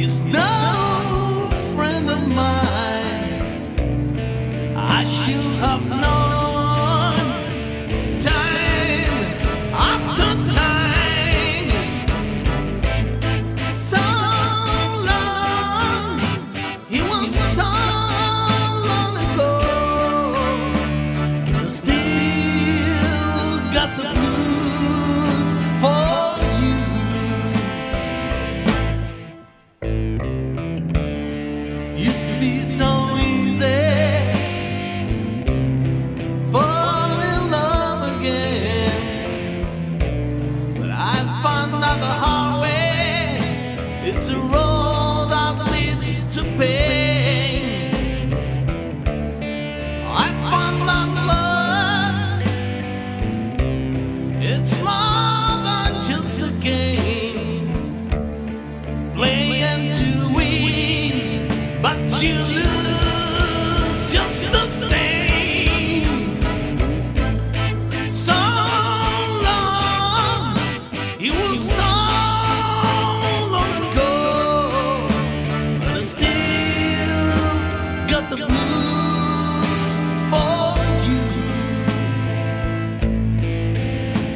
He's no friend of mine. I should have known time after time. So long, it was so long ago. But still got the blues for you. Used to be so easy to fall in love again, but I found out the hard way. It's a road that leads to pain. I found out love, it's more than just a game, playing to win, but you lose just the same. So long, it was so long ago, but I still got the blues for you.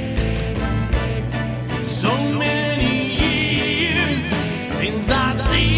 So many years since I see